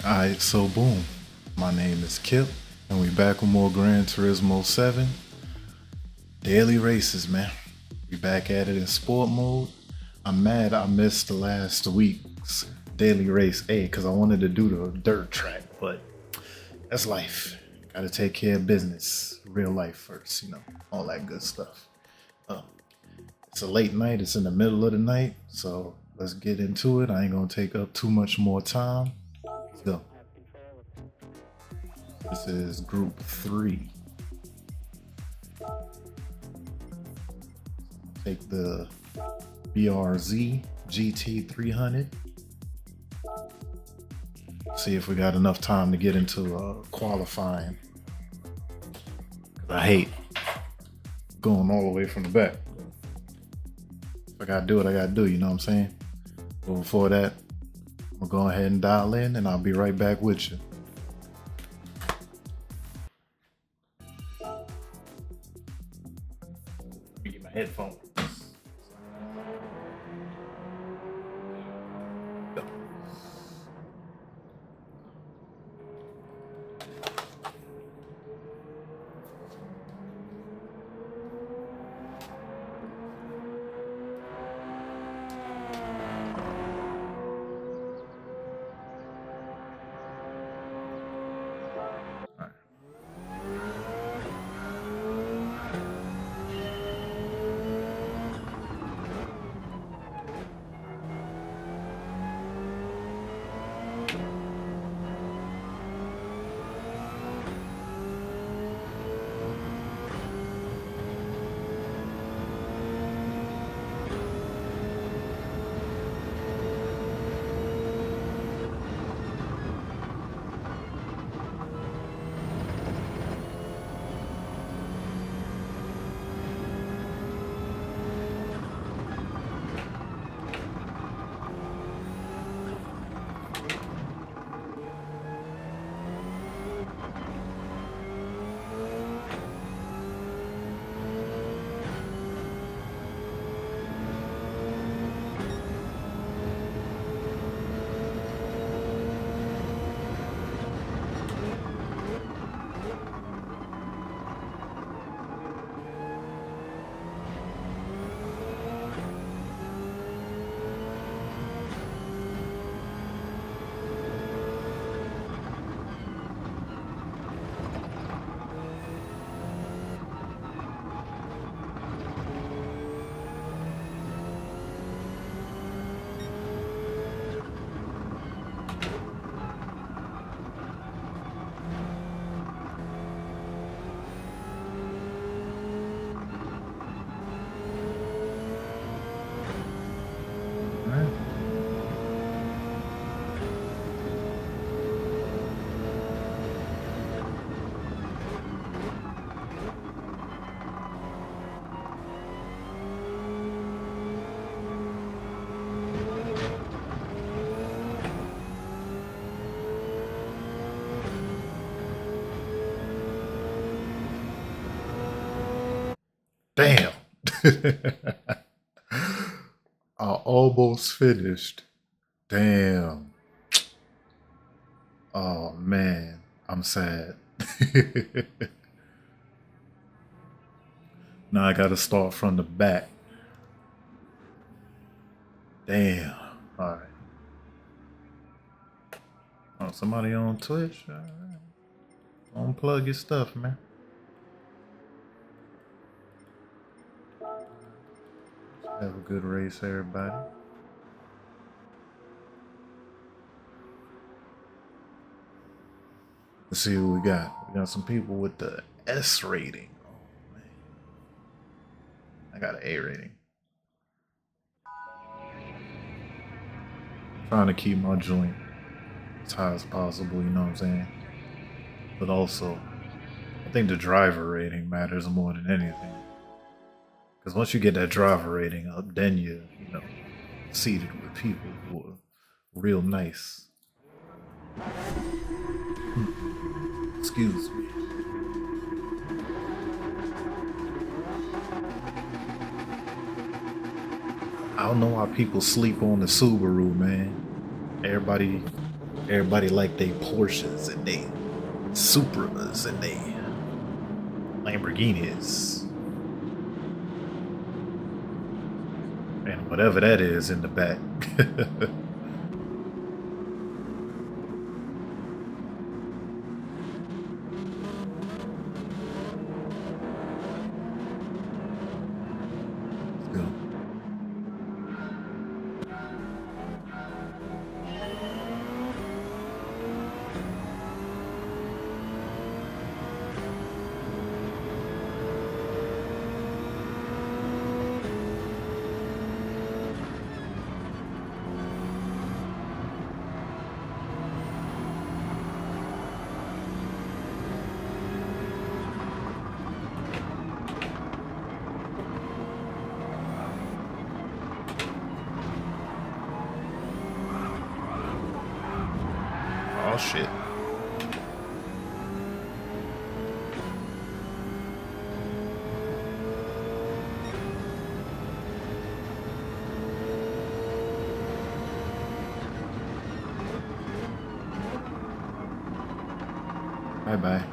Alright, so boom. My name is Kip, and we back with more Gran Turismo 7. Daily races, man. We back at it in sport mode. I'm mad I missed the last week's daily race A because I wanted to do the dirt track, but that's life. Gotta take care of business. Real life first, you know, all that good stuff. It's a late night, it's in the middle of the night, so let's get into it. I ain't gonna take up too much more time. Let's go. This is group 3. Take the BRZ GT300. See if we got enough time to get into qualifying. I hate going all the way from the back. If I gotta do what I gotta do, you know what I'm saying? But before that, I'm gonna go ahead and dial in and I'll be right back with you. Let me get my headphones. Damn. I almost finished. Damn. Oh man, I'm sad. Now I gotta start from the back. Damn. Alright. Oh, somebody on Twitch? Alright. Unplug your stuff, man. Have a good race, everybody. Let's see what we got. We got some people with the S rating. Oh, man. I got an A rating. Trying to keep my joint as high as possible, you know what I'm saying? But also, I think the driver rating matters more than anything. Because once you get that driver rating up, then you know, seated with people who are real nice. Excuse me. I don't know why people sleep on the Subaru, man. Everybody Everybody like they Porsches and they Supras and they Lamborghinis. And whatever that is in the back. Oh shit. Bye bye.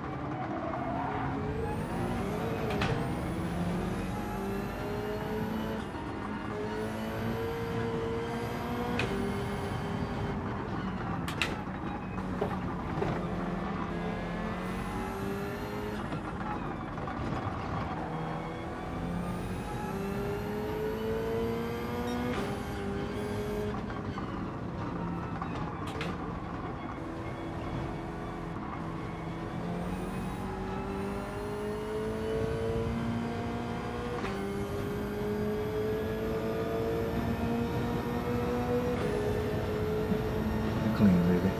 Clean, baby.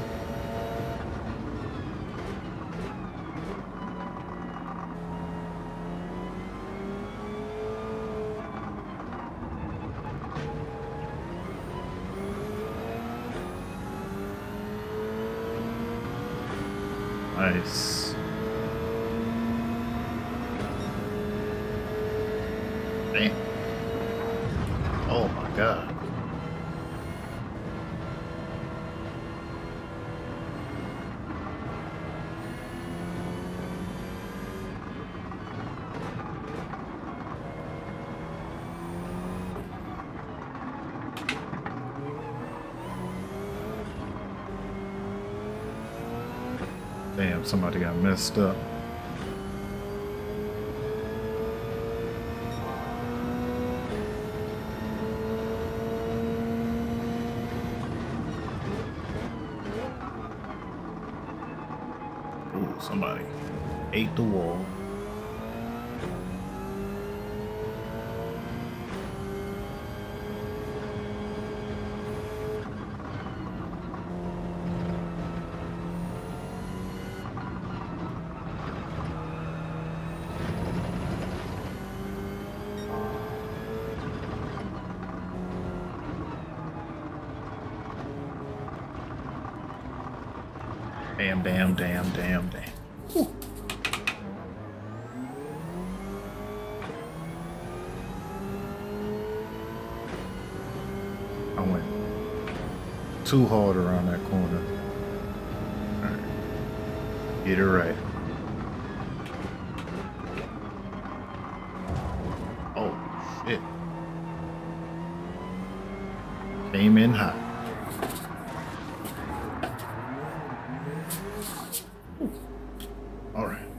Nice. Damn. Oh my God. Damn, somebody got messed up. Ooh, somebody ate the wall. Damn. Whew. I went too hard around that corner. All right. Get it right. Oh, shit. Came in hot. All right.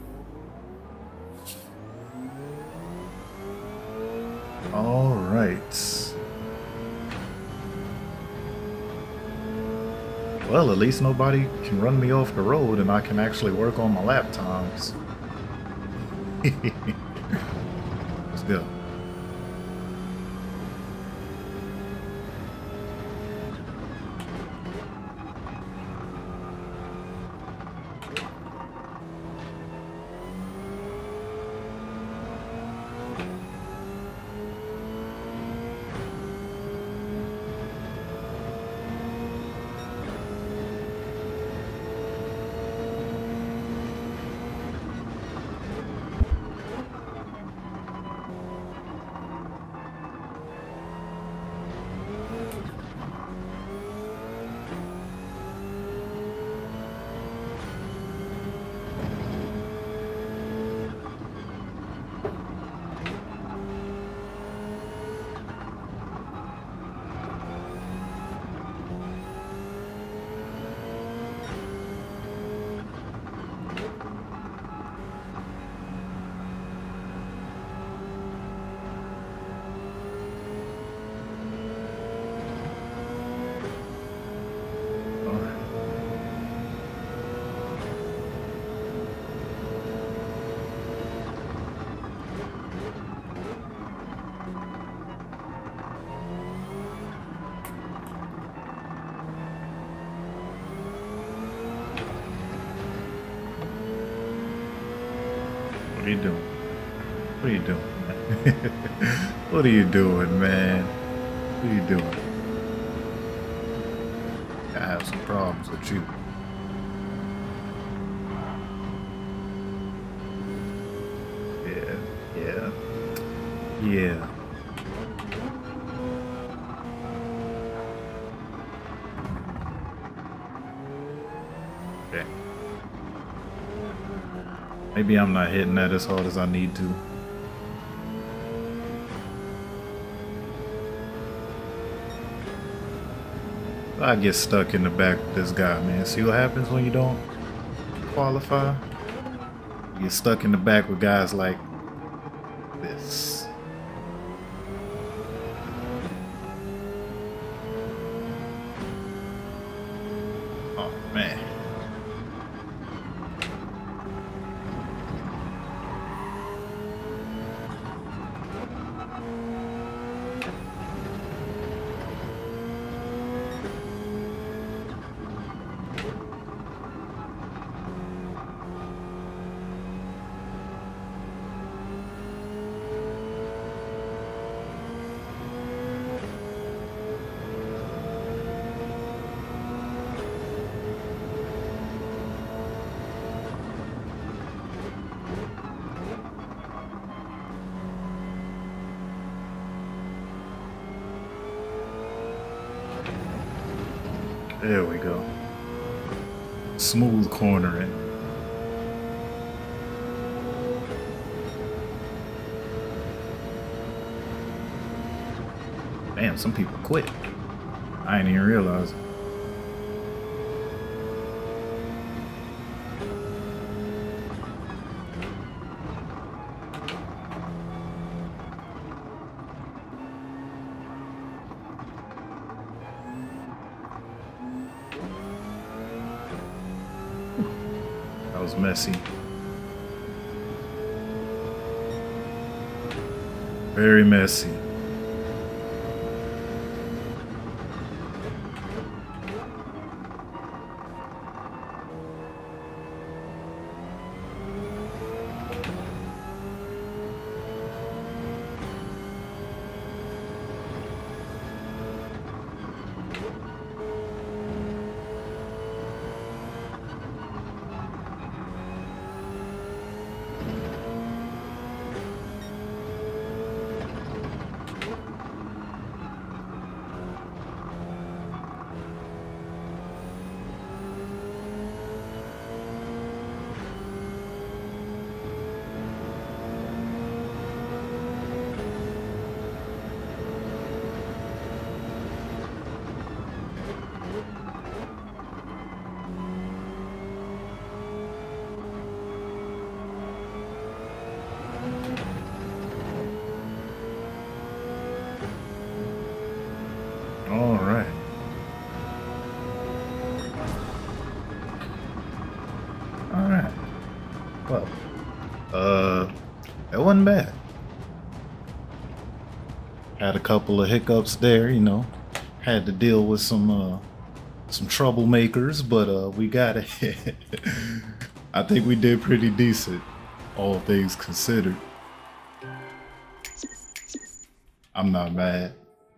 All right. Well, at least nobody can run me off the road and I can actually work on my lap times. Let's go. you doing? What are you doing, man? What are you doing, man? What are you doing? I have some problems with you. Yeah. Okay. Maybe I'm not hitting that as hard as I need to. I get stuck in the back with this guy, man. See what happens when you don't qualify? You get stuck in the back with guys like this. Oh, man. There we go. Smooth cornering. Damn, some people quit. I didn't even realize. That was messy. Very messy. All right. All right. Well, that wasn't bad. Had a couple of hiccups there, you know. Had to deal with some troublemakers, but we got it. I think we did pretty decent, all things considered. I'm not mad.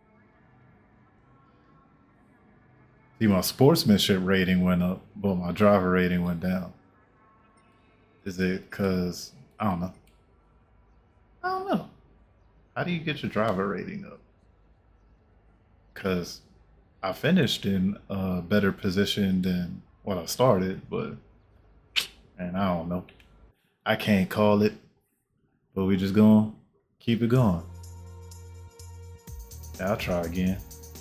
See, my sportsmanship rating went up, but my driver rating went down. Is it because, I don't know. I don't know. How do you get your driver rating up? Because I finished in a better position than what I started, but, and I don't know. I can't call it, but we just gonna keep it going. Yeah, I'll try again.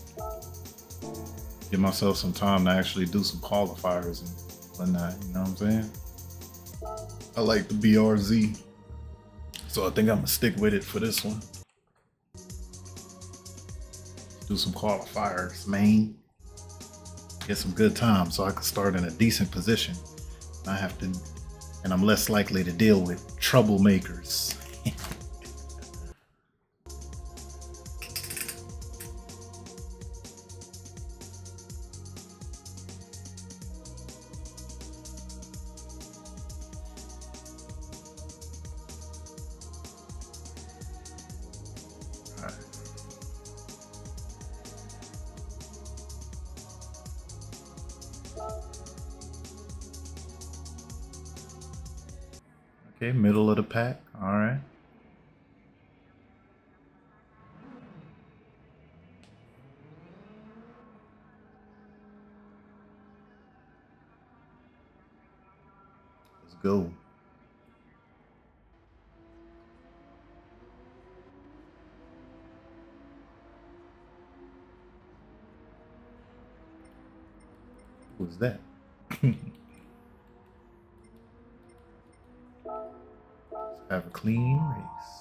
Give myself some time to actually do some qualifiers and whatnot, you know what I'm saying? I like the BRZ, so I think I'm gonna stick with it for this one. Do some qualifiers, man. Get some good time so I can start in a decent position. I have to, and I'm less likely to deal with troublemakers. Okay, middle of the pack. All right. Let's go. What was that? Let's have a clean race.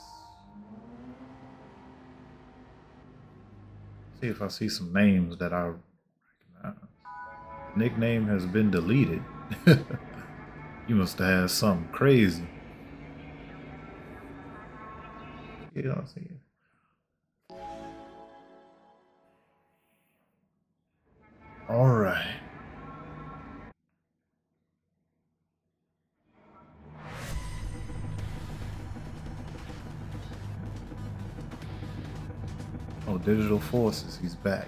See if I see some names that I recognize. The nickname has been deleted. You must have had something crazy. Yeah, I see it. All right. Oh, Digital Forces, he's back.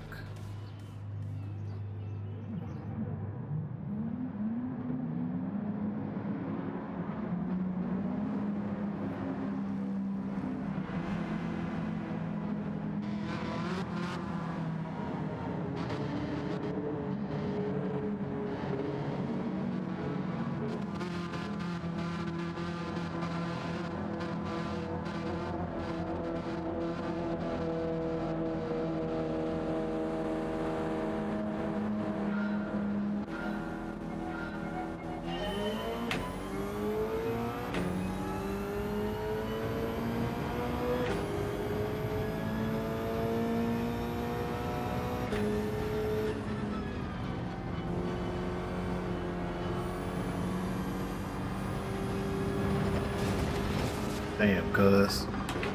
Damn, cuz.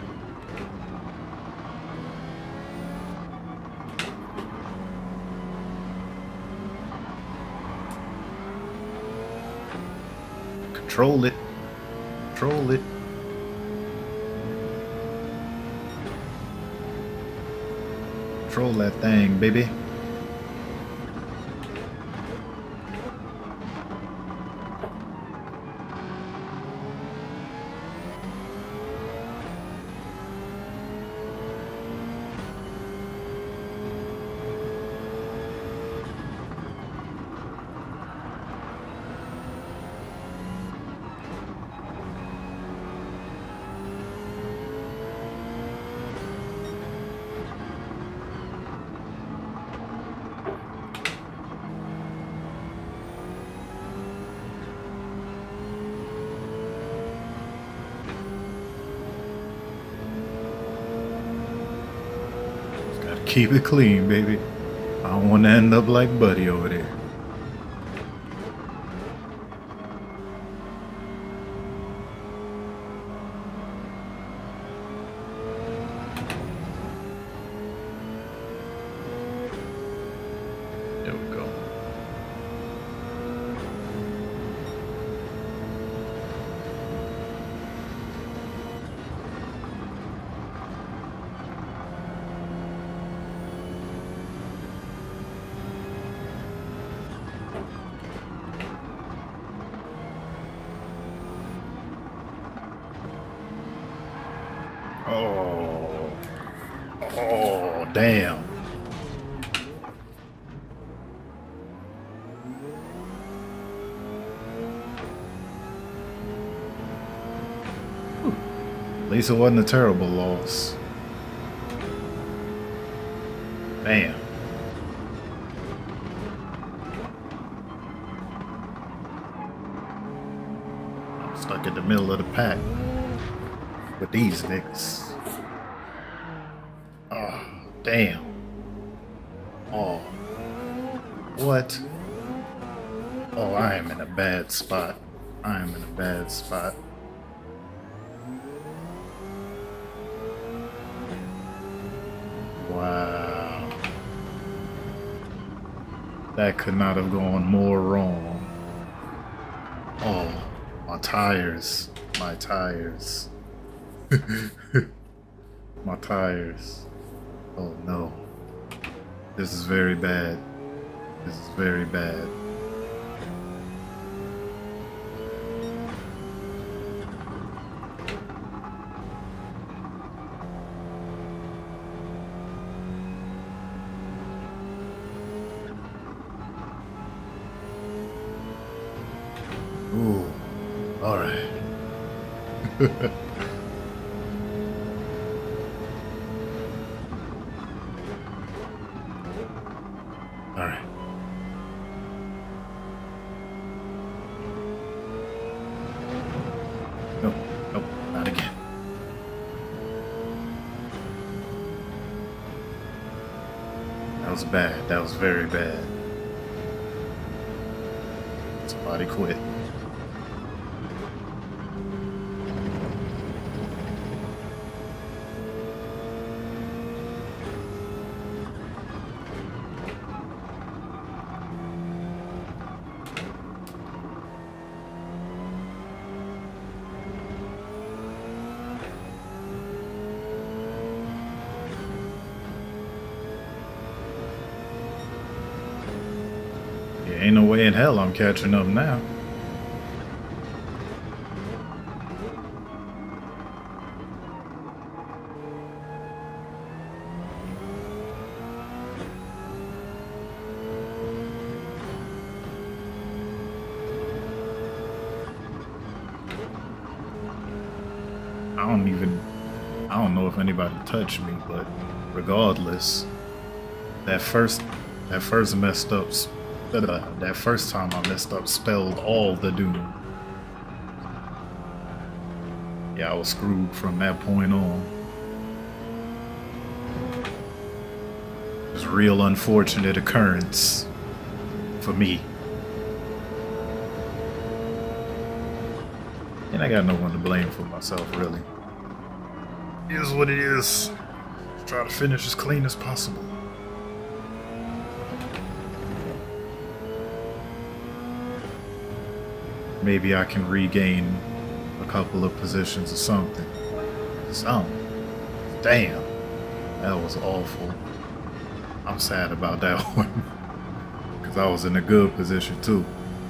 Control it. Control it. Control that thing, baby. Keep it clean, baby. I don't want to end up like Buddy over there. There we go. Oh. Oh, damn. At least it wasn't a terrible loss. Damn. I'm stuck in the middle of the pack with these niggas. Oh, damn. Oh. What? Oh, I am in a bad spot. I am in a bad spot. Wow. That could not have gone more wrong. Oh, my tires. My tires. My tires. Oh no. This is very bad. This is very bad. All right. Nope, nope, not again. That was bad. That was very bad. Somebody quit. Ain't no way in hell I'm catching up now. I don't know if anybody touched me, but regardless, that first messed up. That first time I messed up spelled all the doom. Yeah, I was screwed from that point on. It was a real unfortunate occurrence for me. And I got no one to blame for myself, really. It is what it is. Try to finish as clean as possible. Maybe I can regain a couple of positions or something. Damn. That was awful. I'm sad about that one. Because I was in a good position too.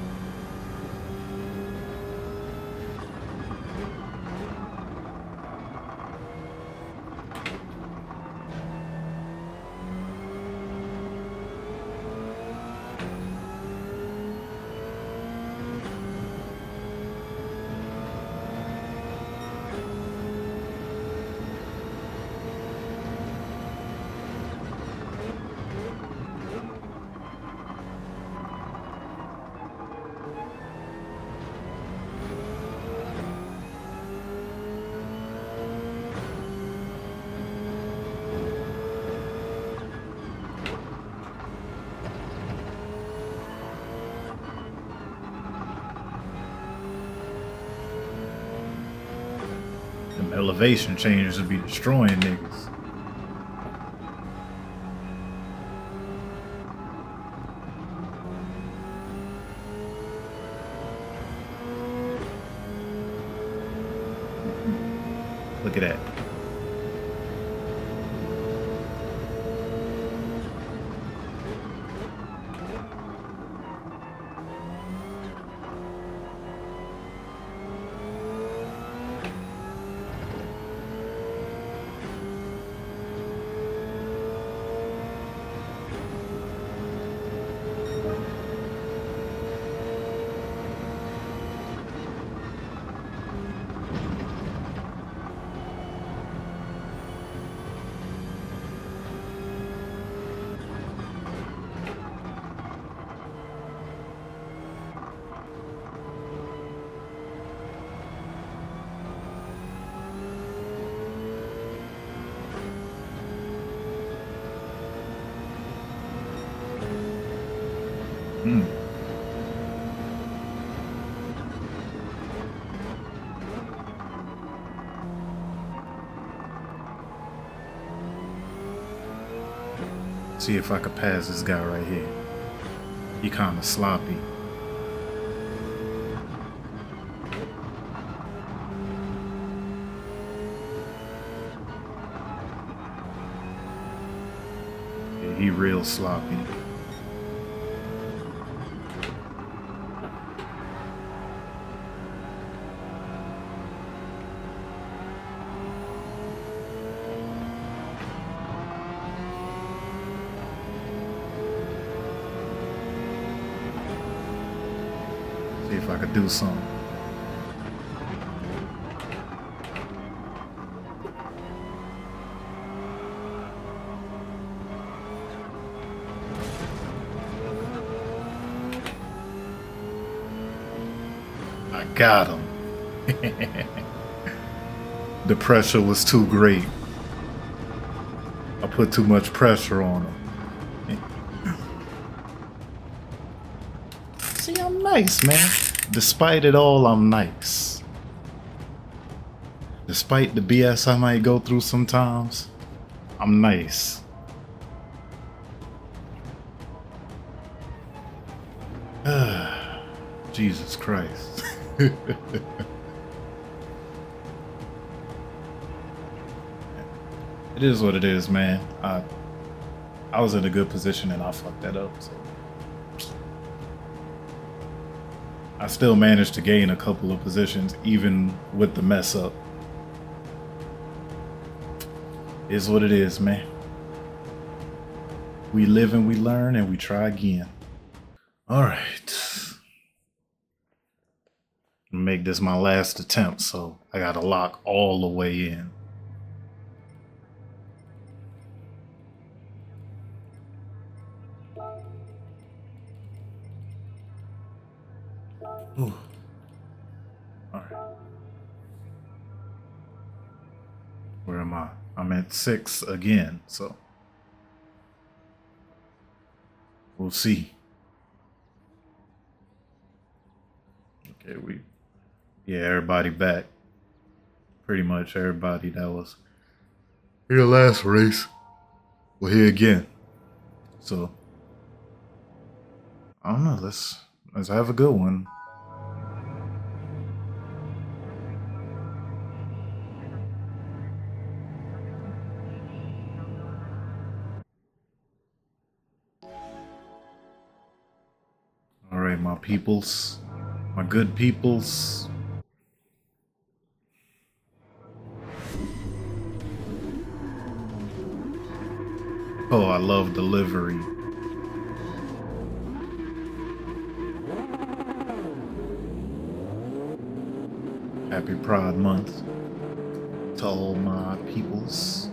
Elevation changes would be destroying niggas. Look at that. See if I could pass this guy right here. He kinda sloppy. Yeah, he real sloppy. See if I could do something. Got him. The pressure was too great. I put too much pressure on him. See, I'm nice, man. Despite it all, I'm nice. Despite the BS I might go through sometimes, I'm nice. Jesus Christ. It is what it is, man. I was in a good position and I fucked that up. So I still managed to gain a couple of positions even with the mess up. It is what it is, man. We live and we learn and we try again. All right. Make this my last attempt, so I gotta lock all the way in. Ooh. All right. Where am I? I'm at 6 again, so we'll see. Okay, yeah, everybody back. Pretty much everybody that was here last race, we're here again. So I don't know. Let's have a good one. All right, my peoples, my good peoples. Oh, I love delivery. Happy Pride Month to all my peoples.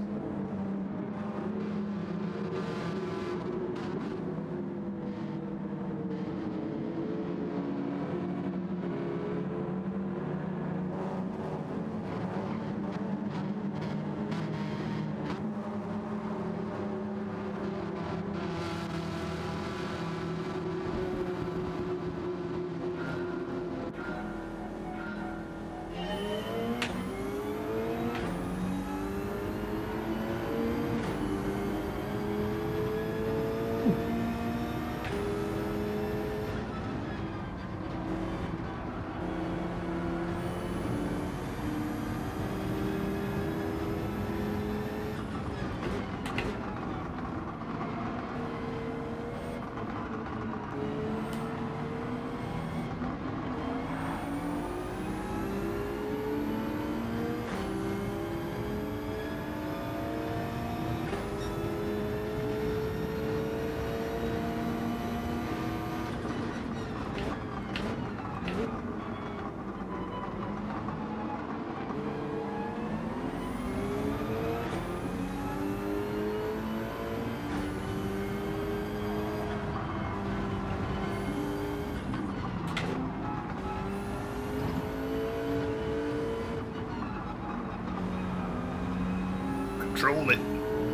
Control it.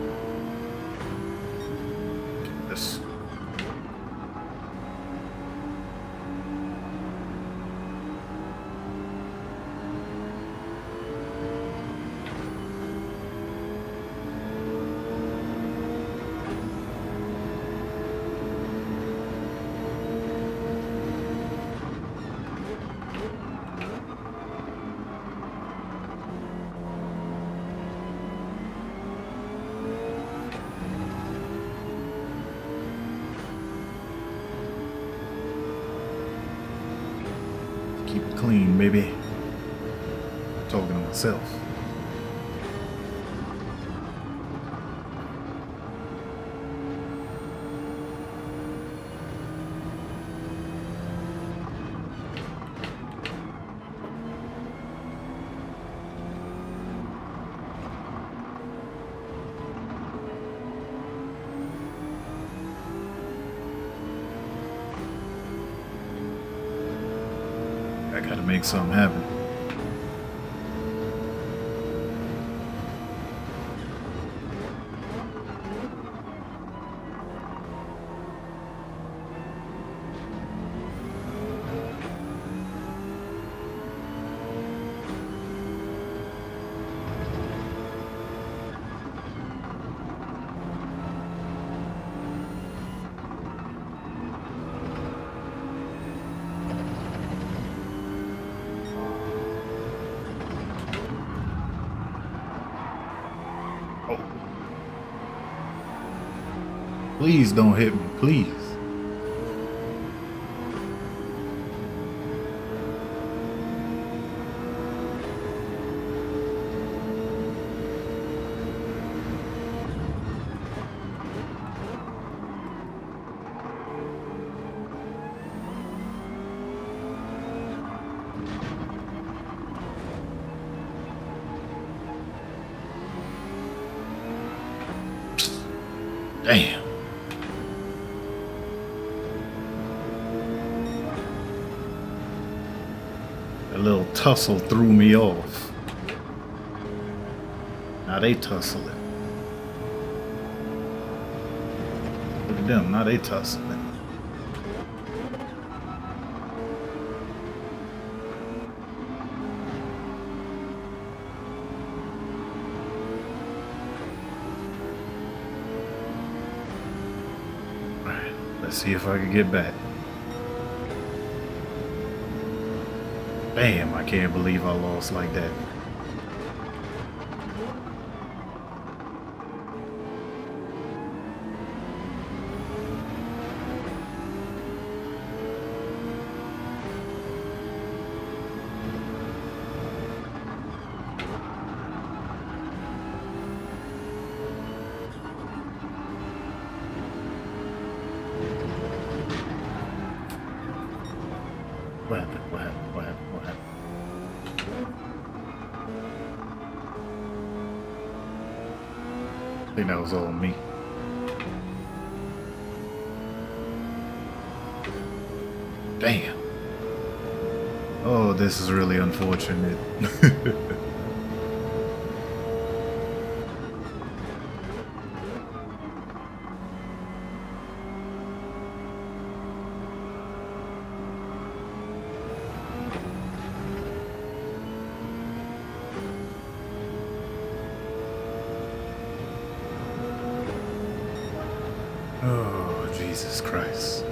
This. Keep it clean, baby. I'm talking to myself. I gotta make something happen. Please don't hit me, please. Damn. A little tussle threw me off. Now they tussling. Look at them, now they tussling. Alright, let's see if I can get back. Damn, I can't believe I lost like that. What happened? What happened? What happened? What happened? I think that was all me. Damn. Oh, this is really unfortunate. Oh, Jesus Christ.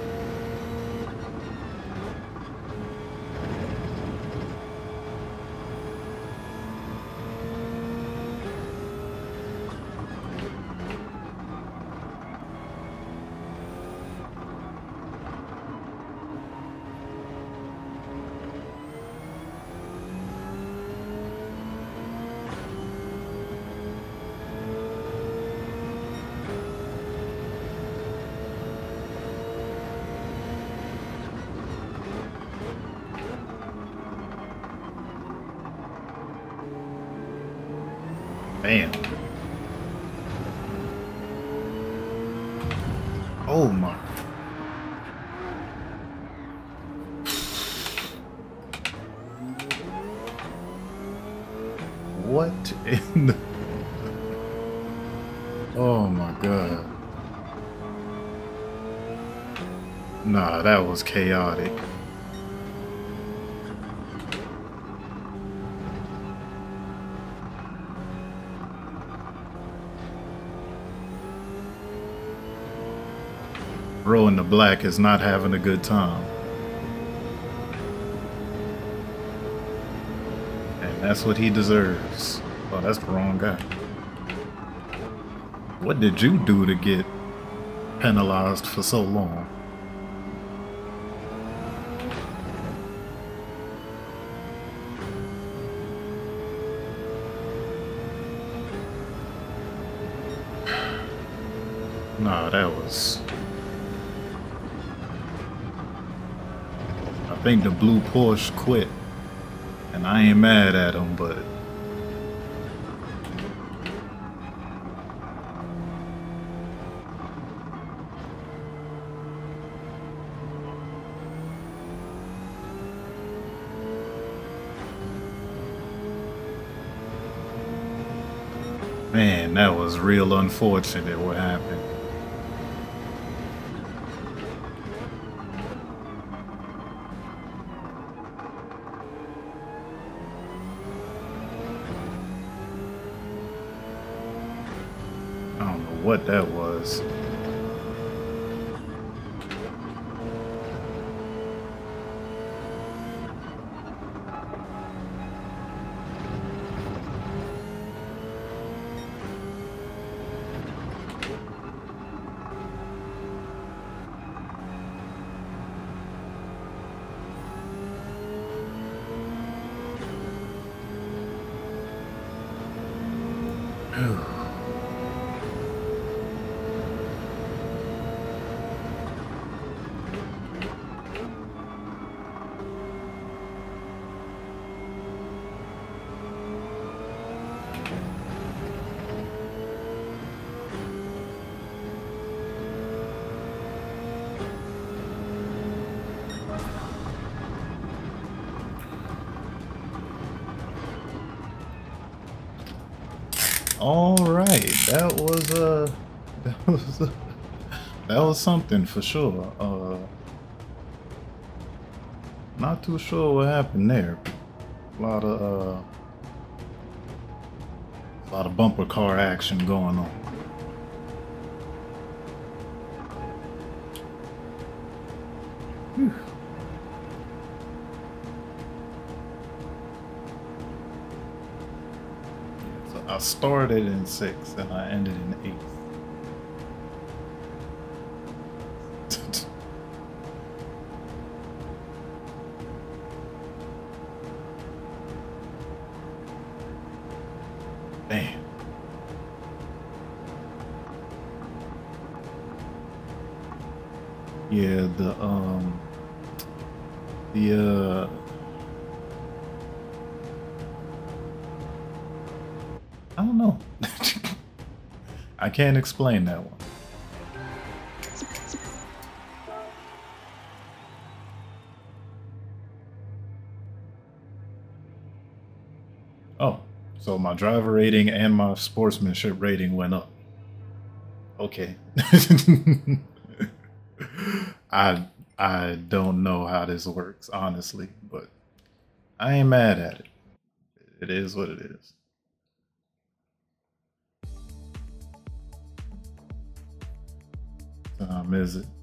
Damn. Oh my. What in the... Oh my God. Nah, that was chaotic. Bro in the black is not having a good time. And that's what he deserves. Oh, that's the wrong guy. What did you do to get penalized for so long? Nah, that was... I think the blue Porsche quit. And I ain't mad at him, but... Man, that was real unfortunate what happened. I don't know what that was. All right, that was that was that was something for sure. Not too sure what happened there. A lot of bumper car action going on. Whew. So I started in 6th and I ended in 8th. Damn. Yeah, I don't know. I can't explain that one. Oh, so my driver rating and my sportsmanship rating went up. Okay. I don't know how this works, honestly, but I ain't mad at it. It is what it is. Is it?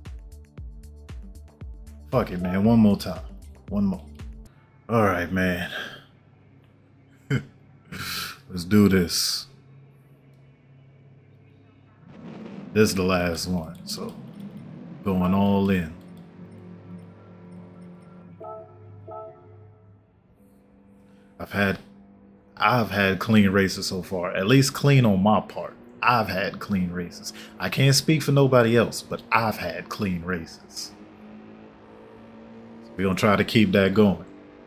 Fuck it, man. One more time. One more. All right, man. Let's do this. This is the last one, so going all in. I've had clean races so far, at least clean on my part. I've had clean races. I can't speak for nobody else, but I've had clean races. So we're gonna try to keep that going.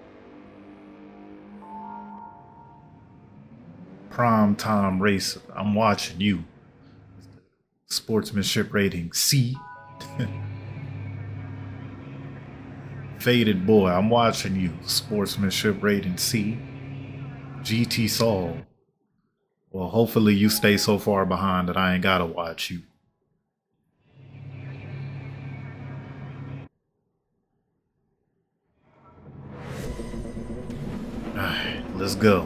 Prime time racer, I'm watching you. Sportsmanship rating C. Faded boy, I'm watching you. Sportsmanship rating C. GT Saul. Well, hopefully you stay so far behind that I ain't gotta watch you. Alright, let's go.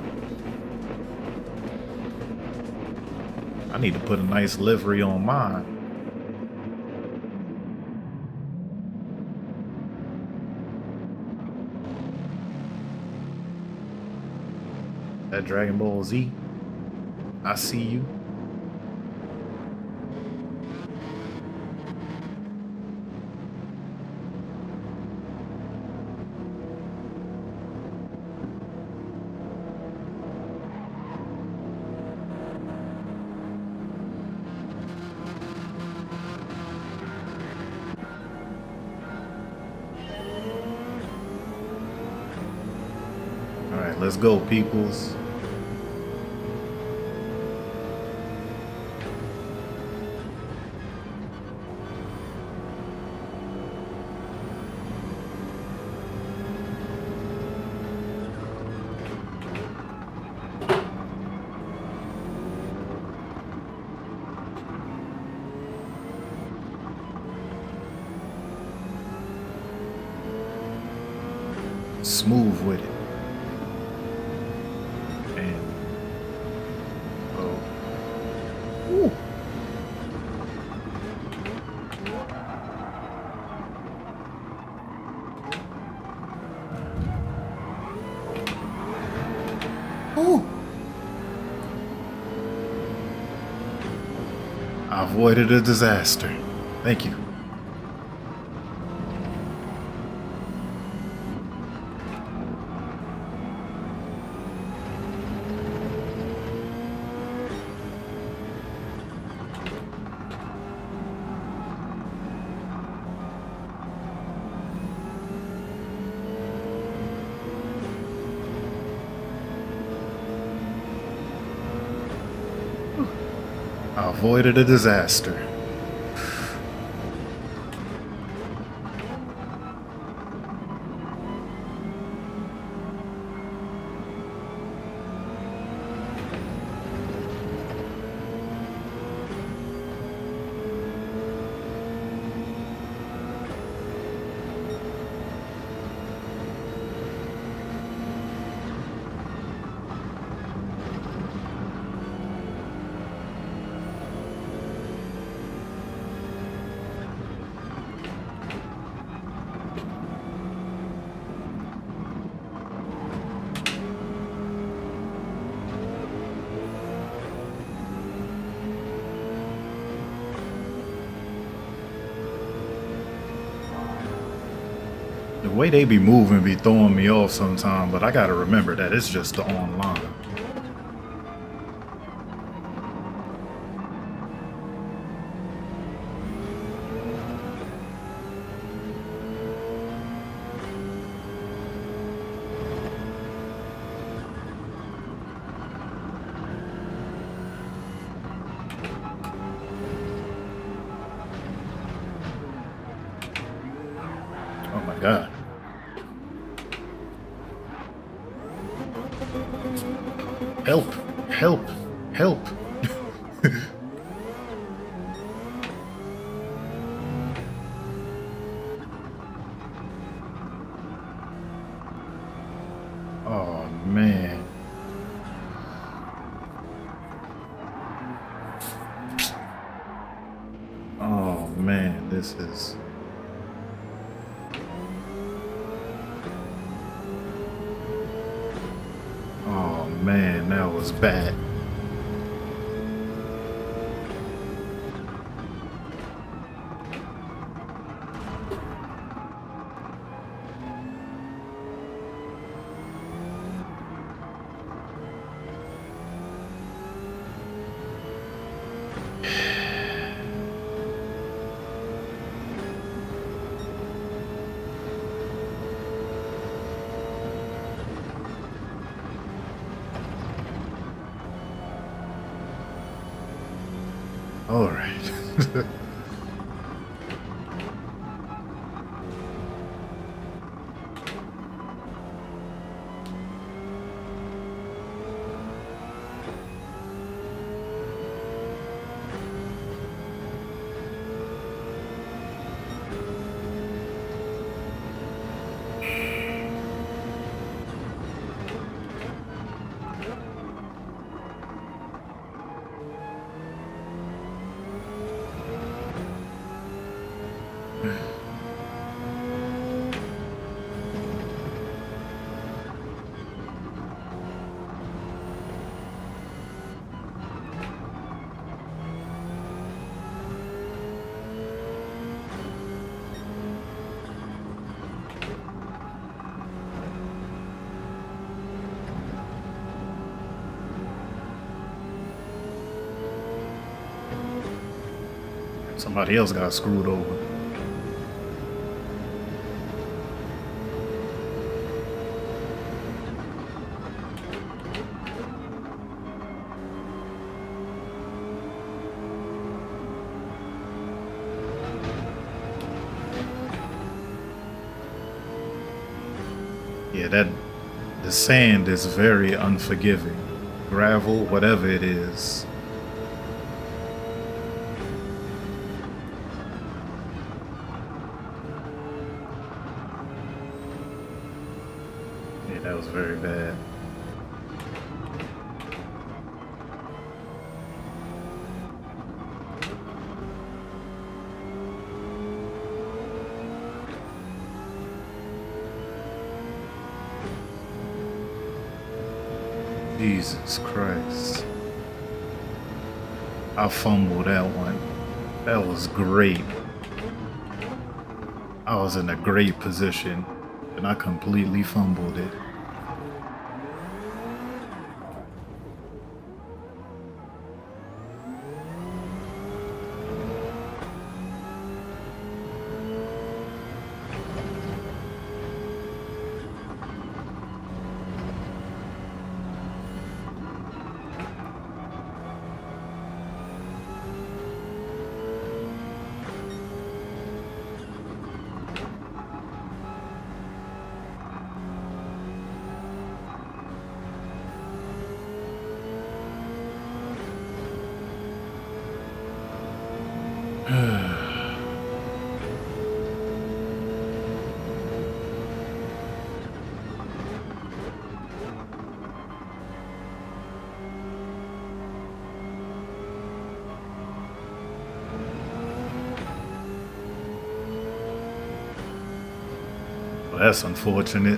I need to put a nice livery on mine. That Dragon Ball Z. I see you. All right, let's go, peoples. smooth with it. And oh, ooh. Ooh. I avoided a disaster. Thank you. I avoided a disaster. The way they be moving be throwing me off sometimes, but I gotta remember that it's just the online. Oh my God. Help! Help! Help! Oh man. Oh man, this is... Oh man, that was bad. All right. Somebody else got screwed over. Yeah, the sand is very unforgiving. Gravel, whatever it is. That was very bad. Jesus Christ. I fumbled that one. That was great. I was in a great position and I completely fumbled it. Well, that's unfortunate.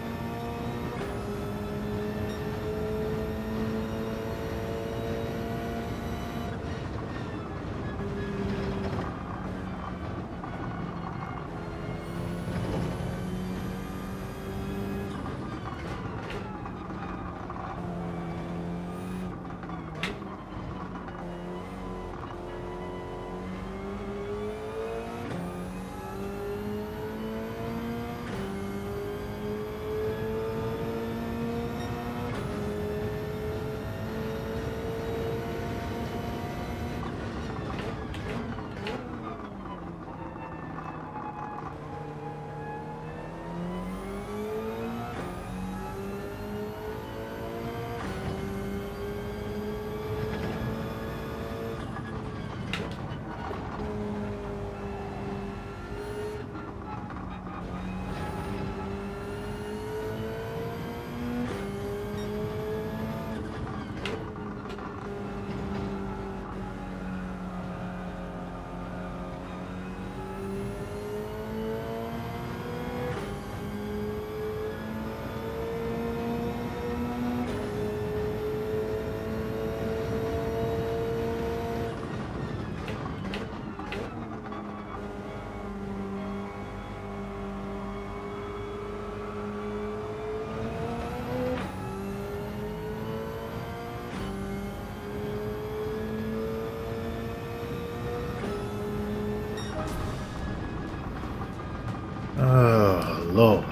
Oh, Lord.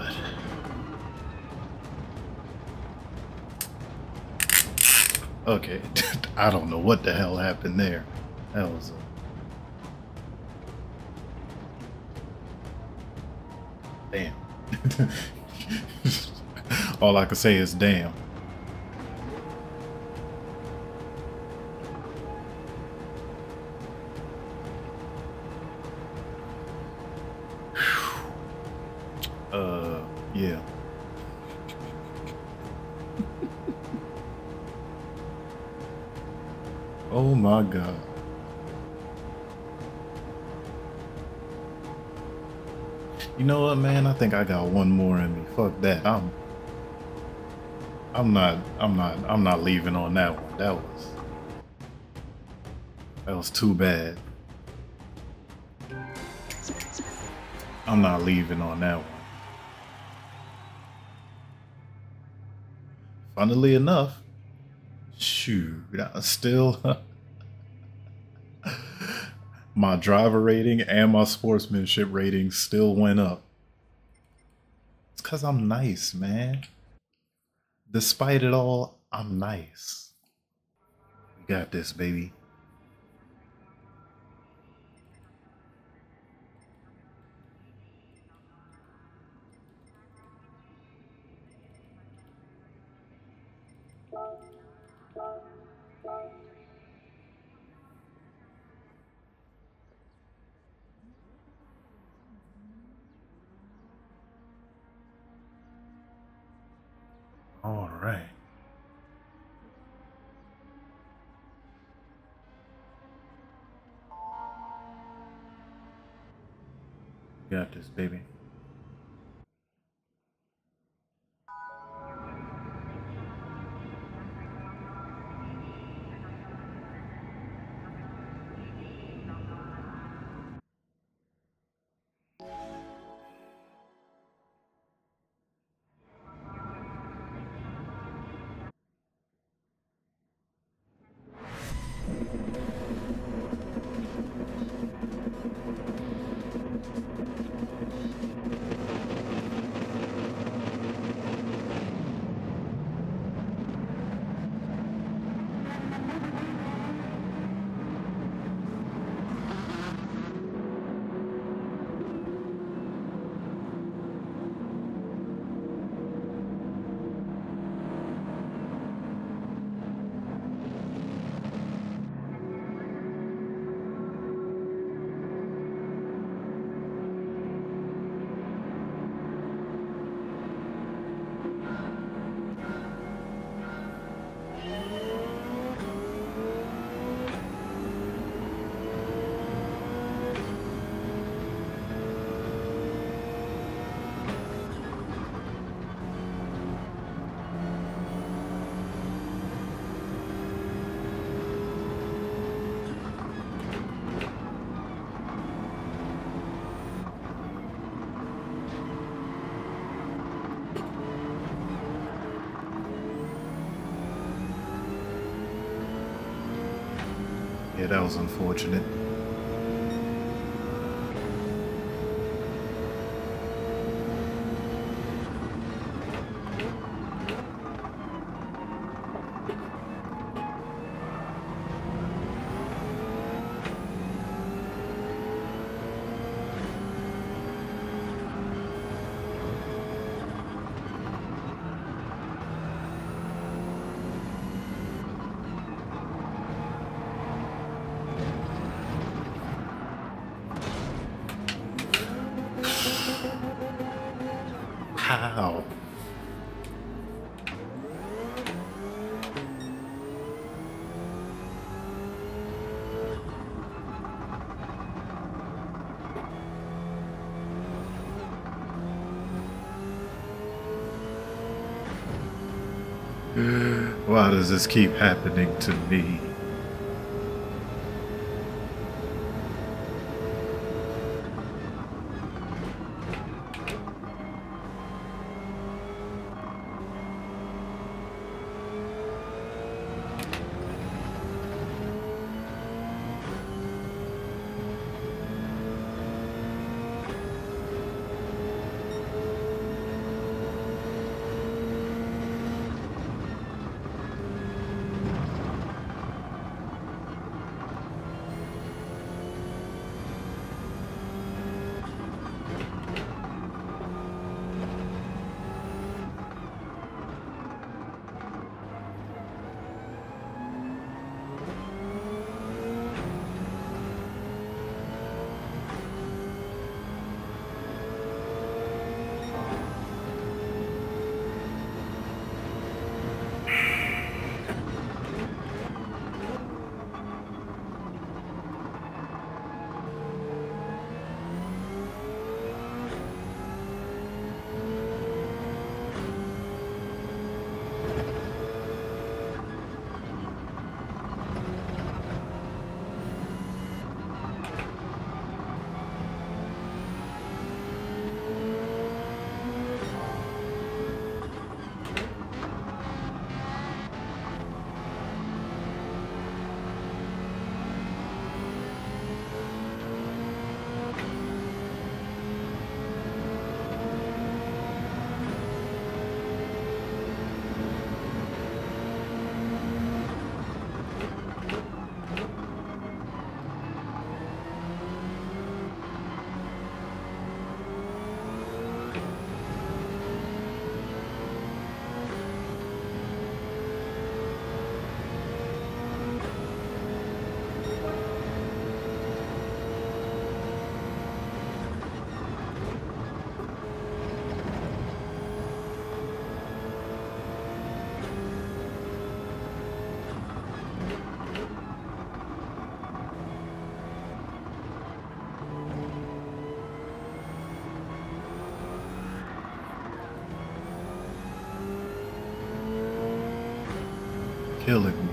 Okay, I don't know what the hell happened there. That was damn. All I can say is damn. Yeah. Oh my God. You know what, man? I think I got one more in me. Fuck that. I'm not leaving on that one. That was too bad. I'm not leaving on that one. Funnily enough, shoot, I still my driver rating and my sportsmanship rating still went up. It's because I'm nice, man. Despite it all, I'm nice. We got this, baby. All right. Got this, baby. Yeah, that was unfortunate. How? Why does this keep happening to me? killing me.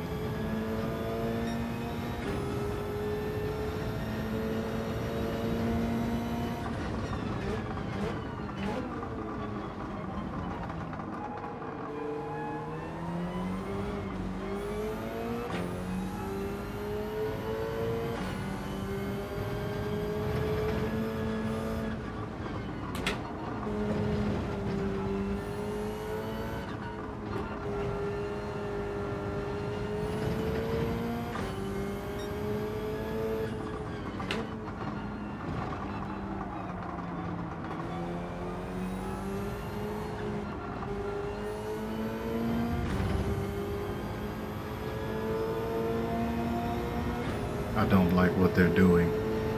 I don't like what they're doing.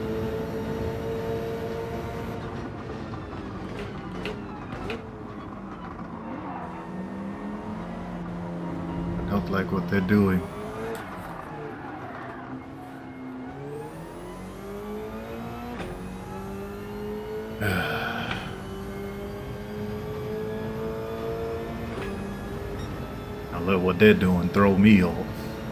I don't like what they're doing. I let what they're doing throw me off.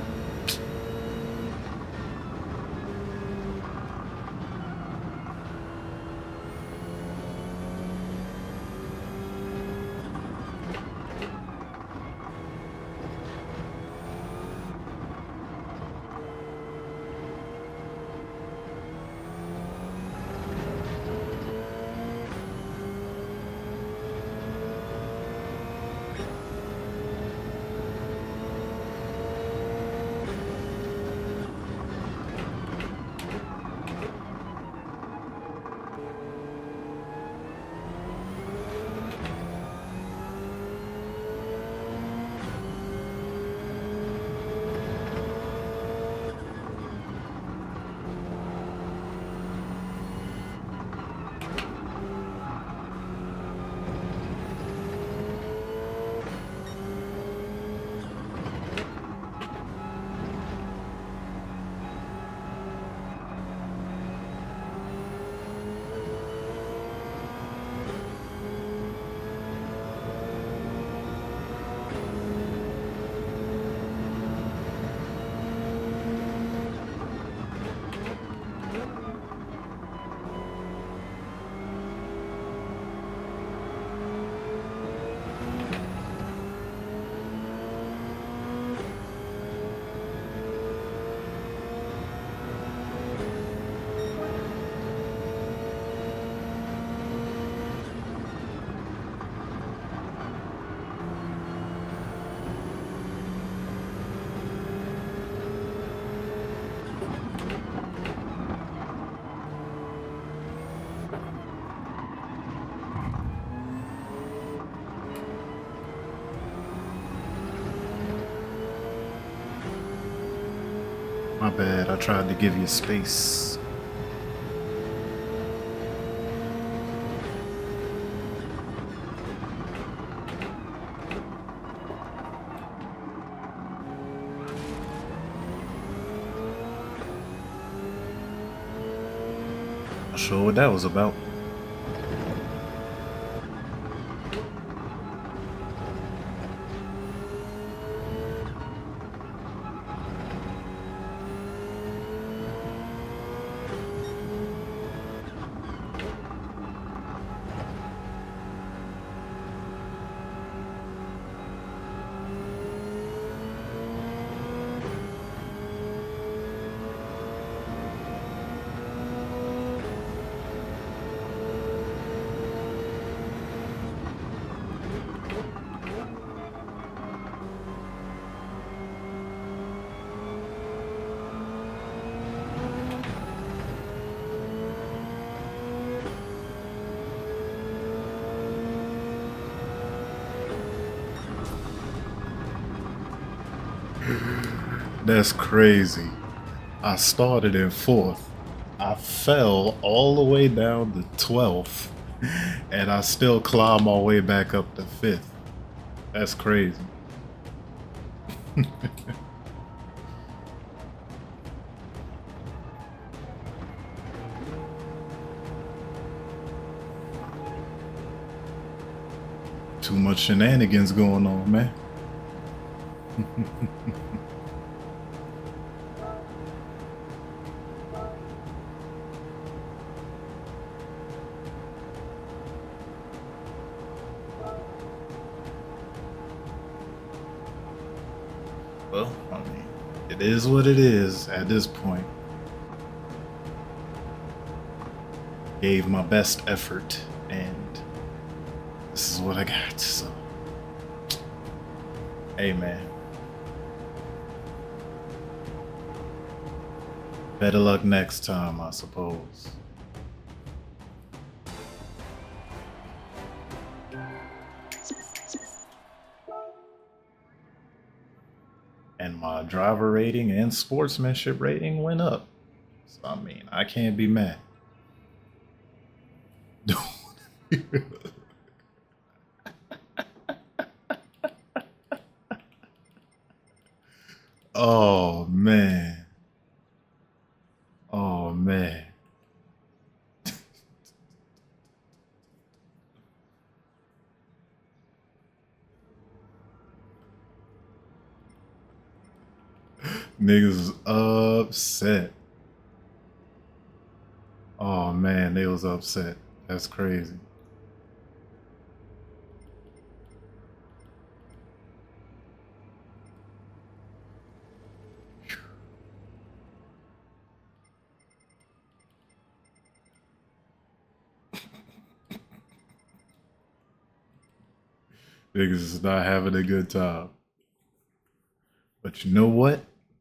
My bad, I tried to give you space. Not sure what that was about. That's crazy. I started in 4th. I fell all the way down to 12th. And I still climbed my way back up to 5th. That's crazy. Too much shenanigans going on, man. Well, I mean, it is what it is at this point. Gave my best effort, and this is what I got. So, hey, man. Better luck next time, I suppose. And my driver rating and sportsmanship rating went up. So, I mean, I can't be mad. Oh, man. Oh, man. Niggas is upset. Oh man, they was upset. That's crazy. Niggas is not having a good time. But you know what?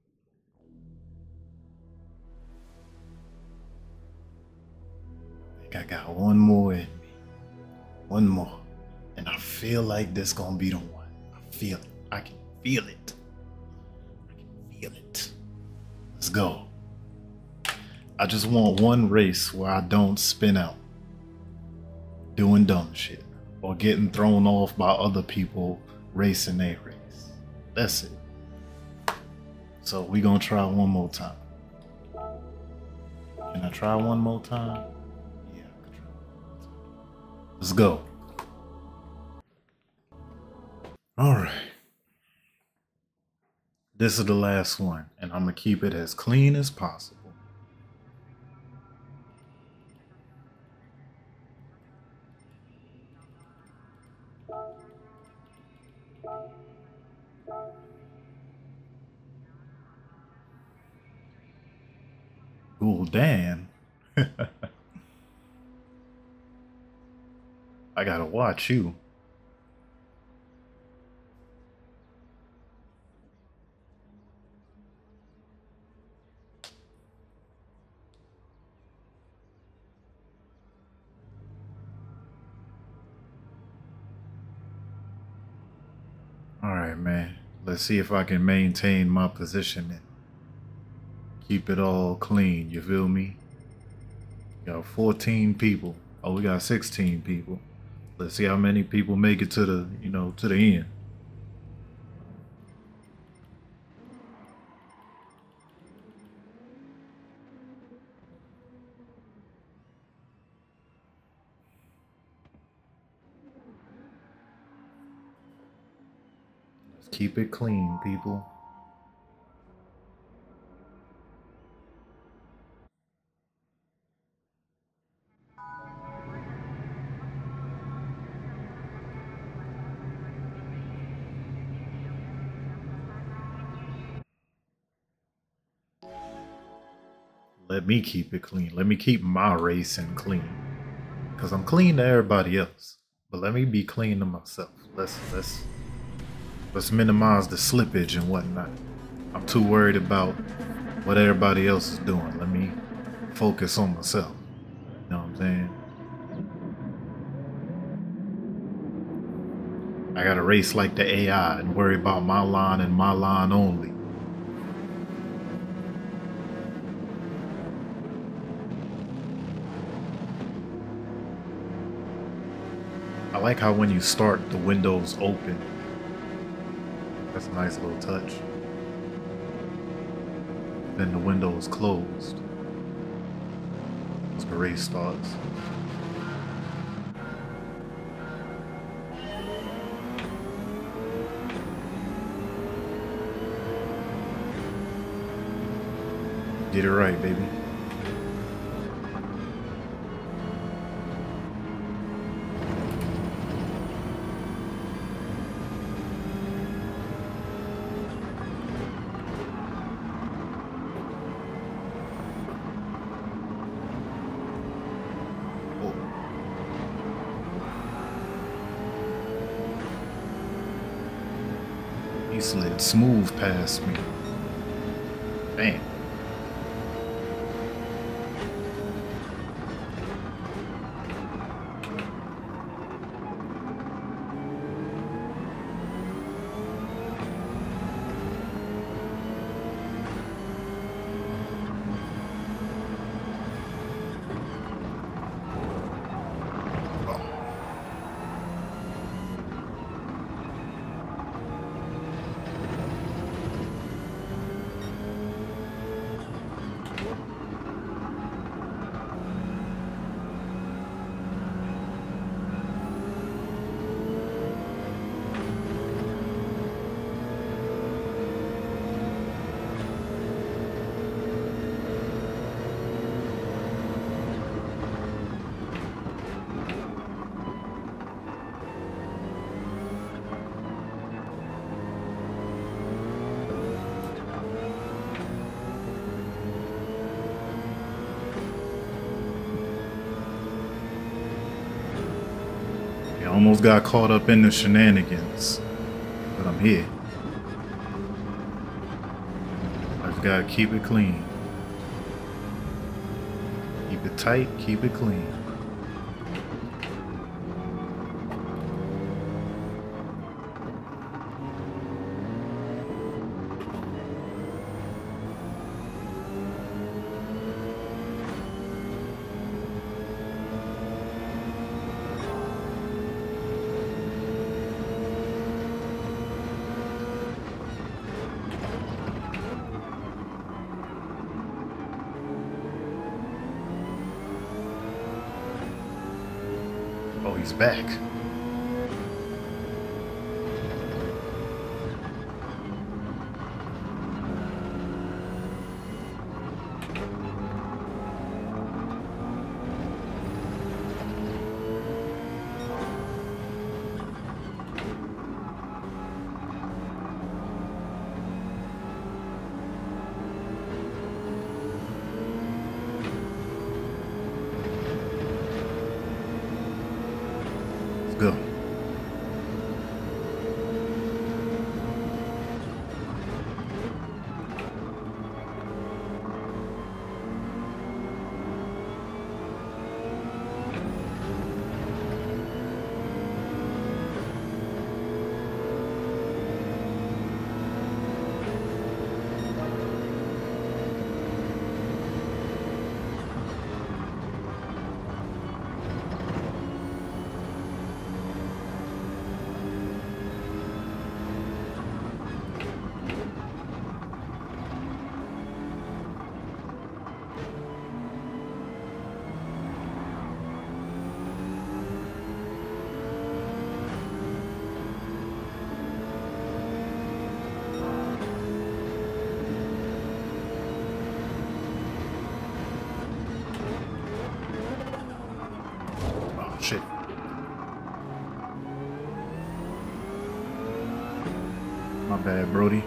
I think I got one more in me. One more. And I feel like this gonna be the one. I feel it. I can feel it. I can feel it. Let's go. I just want one race where I don't spin out doing dumb shit or getting thrown off by other people racing their race. That's it. So we gonna try one more time. Can I try one more time? Yeah, I can try one more time. Let's go. All right. This is the last one, and I'm gonna keep it as clean as possible. Gul'dan. I gotta watch you. All right, man. Let's see if I can maintain my position. Keep it all clean, you feel me? We got 14 people. Oh, we got 16 people. Let's see how many people make it to the, to the end. Let's keep it clean, people. Let me keep it clean. Let me keep my racing clean. Cause I'm clean to everybody else. But let me be clean to myself. Let's minimize the slippage and whatnot. I'm too worried about what everybody else is doing. Let me focus on myself. You know what I'm saying? I gotta race like the AI and worry about my line and my line only. I like how when you start, the window's open. That's a nice little touch. Then the window is closed as the race starts. Get it right, baby. He slid smooth past me. Damn. Almost got caught up in the shenanigans, but I'm here. I just gotta keep it clean. Keep it tight, keep it clean. Oh, he's back. Go. Shit. My bad, Brody.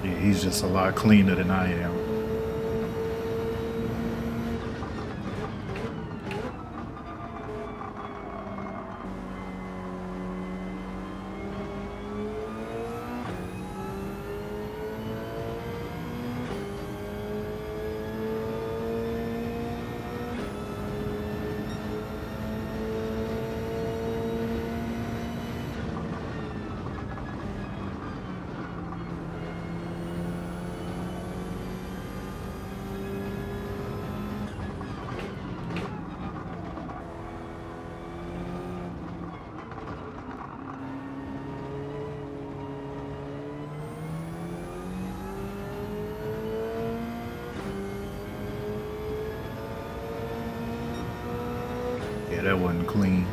Yeah, he's just a lot cleaner than I am. Yeah, that wasn't clean.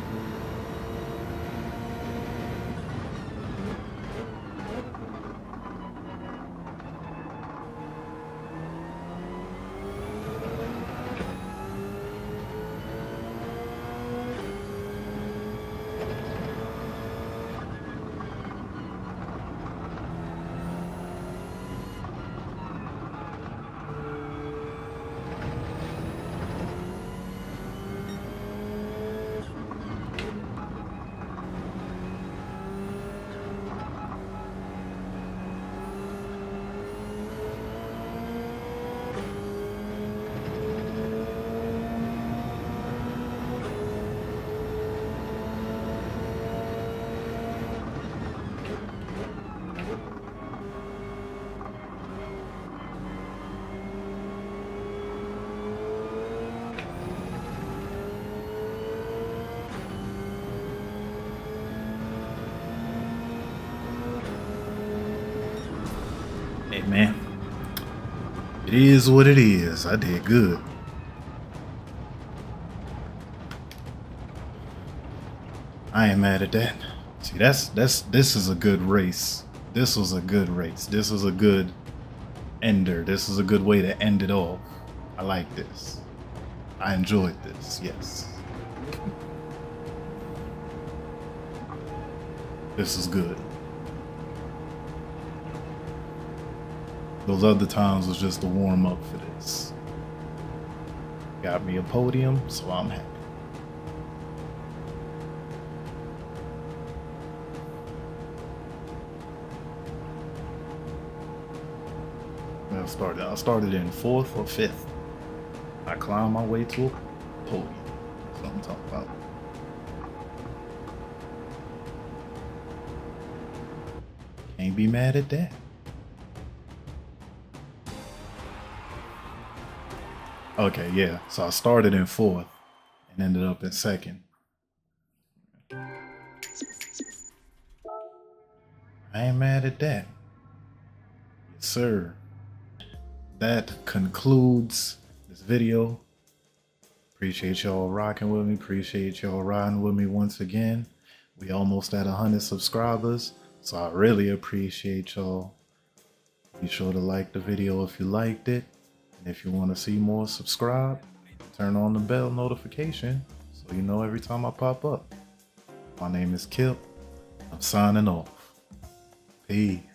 Hey man, it is what it is. I did good. I ain't mad at that. See, this is a good race. This was a good race. This was a good ender. This is a good way to end it all. I like this. I enjoyed this. Yes. This is good. Those other times was just a warm up for this. Got me a podium, so I'm happy. I started in 4th or 5th. I climbed my way to a podium. That's what I'm talking about. Can't be mad at that. Okay, yeah. So I started in 4th and ended up in 2nd. I ain't mad at that. Yes, sir. That concludes this video. Appreciate y'all rocking with me. Appreciate y'all riding with me once again. We almost at 100 subscribers, so I really appreciate y'all. Be sure to like the video if you liked it. And if you want to see more, subscribe. Turn on the bell notification so you know every time I pop up. My name is Kip. I'm signing off. Peace.